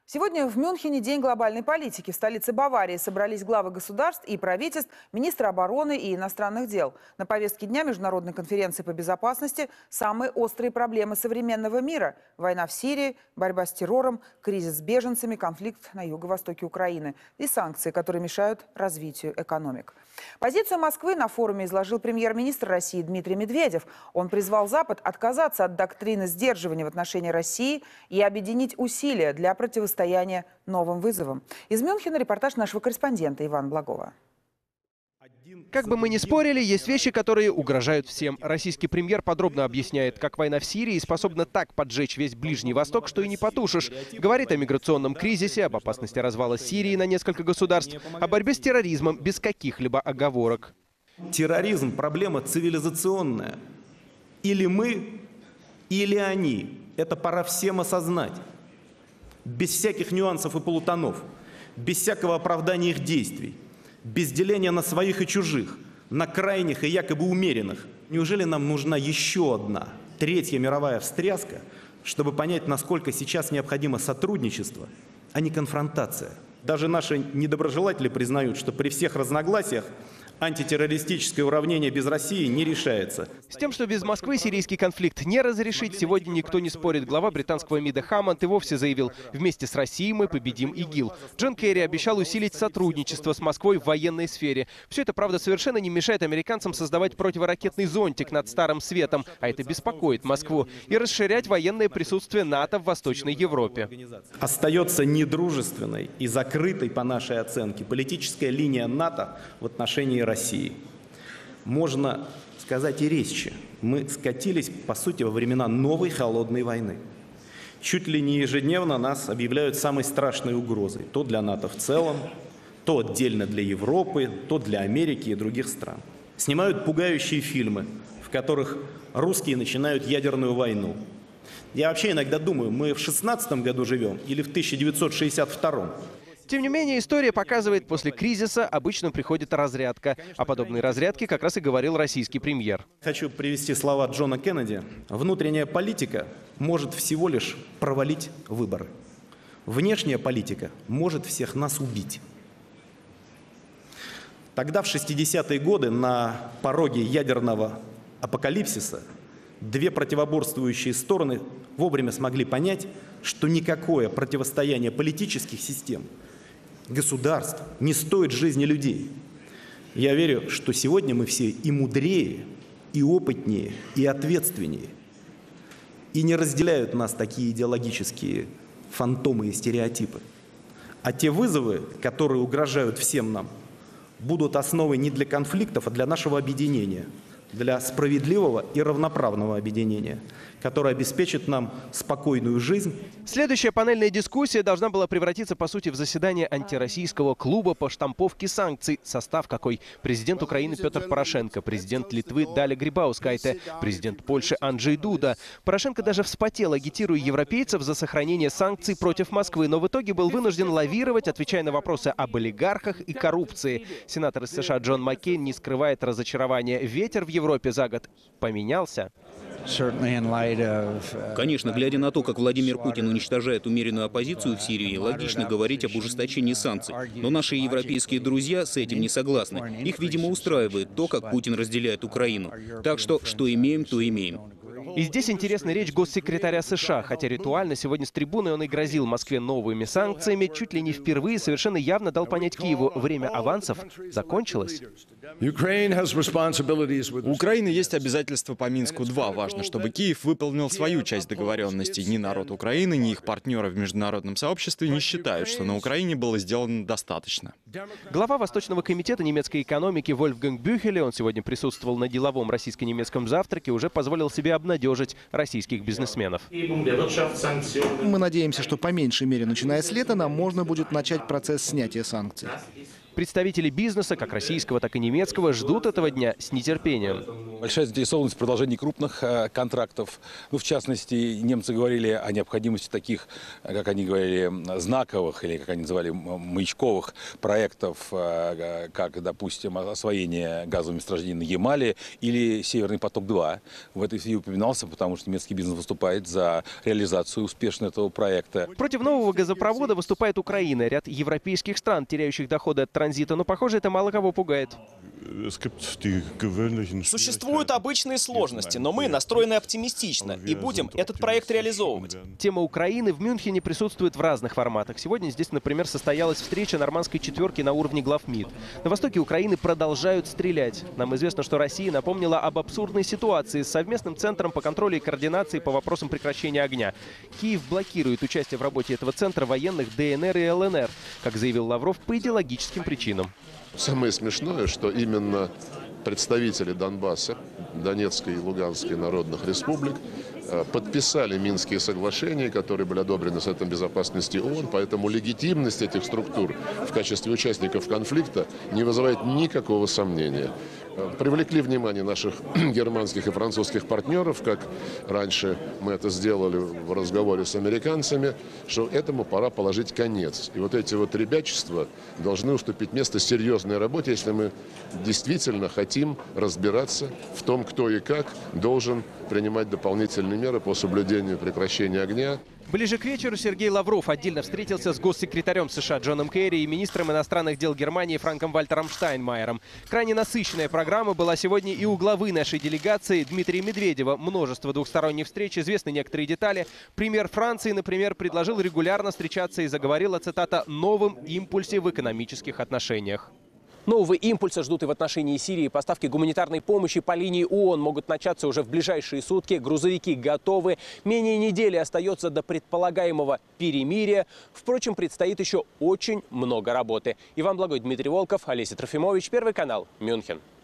Сегодня в Мюнхене День глобальной политики. В столице Баварии собрались главы государств и правительств, министры обороны и иностранных дел. На повестке дня Международной конференции по безопасности самые острые проблемы современного мира. Война в Сирии, борьба с террором, кризис с беженцами, конфликт на юго-востоке Украины и санкции, которые мешают развитию экономик. Позицию Москвы на форуме изложил премьер-министр России Дмитрий Медведев. Он призвал Запад отказаться от доктрины сдерживания в отношении России и объединить усилия для противостояния новым вызовам. Из Мюнхена репортаж нашего корреспондента Ивана Благова. Как бы мы ни спорили, есть вещи, которые угрожают всем. Российский премьер подробно объясняет, как война в Сирии способна так поджечь весь Ближний Восток, что и не потушишь. Говорит о миграционном кризисе, об опасности развала Сирии на несколько государств, о борьбе с терроризмом без каких-либо оговорок. Терроризм – проблема цивилизационная. Или мы, или они. Это пора всем осознать. Без всяких нюансов и полутонов, без всякого оправдания их действий. Без деления на своих и чужих, на крайних и якобы умеренных. Неужели нам нужна еще одна, третья мировая встряска, чтобы понять, насколько сейчас необходимо сотрудничество, а не конфронтация? Даже наши недоброжелатели признают, что при всех разногласиях антитеррористическое уравнение без России не решается. С тем, что без Москвы сирийский конфликт не разрешить, сегодня никто не спорит. Глава британского МИДа Хаммонд и вовсе заявил: вместе с Россией мы победим ИГИЛ. Джон Керри обещал усилить сотрудничество с Москвой в военной сфере. Все это, правда, совершенно не мешает американцам создавать противоракетный зонтик над Старым Светом, а это беспокоит Москву, и расширять военное присутствие НАТО в Восточной Европе. Остается недружественной и закрытой, по нашей оценке, политическая линия НАТО в отношении России. Можно сказать и резче. Мы скатились, по сути, во времена новой холодной войны. Чуть ли не ежедневно нас объявляют самой страшной угрозой. То для НАТО в целом, то отдельно для Европы, то для Америки и других стран. Снимают пугающие фильмы, в которых русские начинают ядерную войну. Я вообще иногда думаю, мы в 16 году живем или в 1962. Тем не менее, история показывает, после кризиса обычно приходит разрядка. О подобной разрядке как раз и говорил российский премьер. Хочу привести слова Джона Кеннеди. Внутренняя политика может всего лишь провалить выборы. Внешняя политика может всех нас убить. Тогда, в 60-е годы, на пороге ядерного апокалипсиса, две противоборствующие стороны вовремя смогли понять, что никакое противостояние политических систем, государств не стоит жизни людей. Я верю, что сегодня мы все и мудрее, и опытнее, и ответственнее. И не разделяют нас такие идеологические фантомы и стереотипы. А те вызовы, которые угрожают всем нам, будут основой не для конфликтов, а для нашего объединения, для справедливого и равноправного объединения, которое обеспечит нам спокойную жизнь. Следующая панельная дискуссия должна была превратиться, по сути, в заседание антироссийского клуба по штамповке санкций. Состав какой? Президент Украины Петр Порошенко, президент Литвы Даля Грибаускайте, президент Польши Анджей Дуда. Порошенко даже вспотел, агитируя европейцев за сохранение санкций против Москвы, но в итоге был вынужден лавировать, отвечая на вопросы об олигархах и коррупции. Сенатор из США Джон Маккейн не скрывает разочарования. Ветер в Европе за год поменялся. Конечно, глядя на то, как Владимир Путин уничтожает умеренную оппозицию в Сирии, логично говорить об ужесточении санкций. Но наши европейские друзья с этим не согласны. Их, видимо, устраивает то, как Путин разделяет Украину. Так что имеем, то имеем. И здесь интересна речь госсекретаря США. Хотя ритуально сегодня с трибуны он и грозил Москве новыми санкциями, чуть ли не впервые совершенно явно дал понять Киеву: время авансов закончилось. У Украины есть обязательства по Минску-2. Важно, чтобы Киев выполнил свою часть договоренности. Ни народ Украины, ни их партнеры в международном сообществе не считают, что на Украине было сделано достаточно. Глава Восточного комитета немецкой экономики Вольфганг Бюхеле, он сегодня присутствовал на деловом российско-немецком завтраке, уже позволил себе обнадежить российских бизнесменов. Мы надеемся, что по меньшей мере, начиная с лета, нам можно будет начать процесс снятия санкций. Представители бизнеса, как российского, так и немецкого, ждут этого дня с нетерпением. Большая заинтересованность в продолжении крупных контрактов. Ну, в частности, немцы говорили о необходимости таких, как они говорили, знаковых или, как они называли, маячковых проектов, как, допустим, освоение газовых месторождений на Ямале или «Северный поток-2». В этой связи упоминался, потому что немецкий бизнес выступает за реализацию успешно этого проекта. Против нового газопровода выступает Украина. Ряд европейских стран, теряющих доходы от транзита, но, похоже, это мало кого пугает. Существуют обычные сложности, но мы настроены оптимистично и будем этот проект реализовывать. Тема Украины в Мюнхене присутствует в разных форматах. Сегодня здесь, например, состоялась встреча нормандской четверки на уровне глав МИД. На востоке Украины продолжают стрелять. Нам известно, что Россия напомнила об абсурдной ситуации с совместным центром по контролю и координации по вопросам прекращения огня. Киев блокирует участие в работе этого центра военных ДНР и ЛНР, как заявил Лавров, по идеологическим причинам. Самое смешное, что именно представители Донбасса, Донецкой и Луганской народных республик подписали Минские соглашения, которые были одобрены Советом Безопасности ООН, поэтому легитимность этих структур в качестве участников конфликта не вызывает никакого сомнения. Привлекли внимание наших германских и французских партнеров, как раньше мы это сделали в разговоре с американцами, что этому пора положить конец. И вот эти вот ребячества должны уступить место серьезной работе, если мы действительно хотим разбираться в том, кто и как должен принимать дополнительные меры по соблюдению прекращения огня. Ближе к вечеру Сергей Лавров отдельно встретился с госсекретарем США Джоном Керри и министром иностранных дел Германии Франком-Вальтером Штайнмайером. Крайне насыщенная программа была сегодня и у главы нашей делегации Дмитрия Медведева. Множество двухсторонних встреч, известны некоторые детали. Премьер Франции, например, предложил регулярно встречаться и заговорил о, цитата, «новом импульсе в экономических отношениях». Нового импульса ждут и в отношении Сирии. Поставки гуманитарной помощи по линии ООН могут начаться уже в ближайшие сутки. Грузовики готовы. Менее недели остается до предполагаемого перемирия. Впрочем, предстоит еще очень много работы. Иван Благой, Дмитрий Волков, Олеся Трофимович, Первый канал, Мюнхен.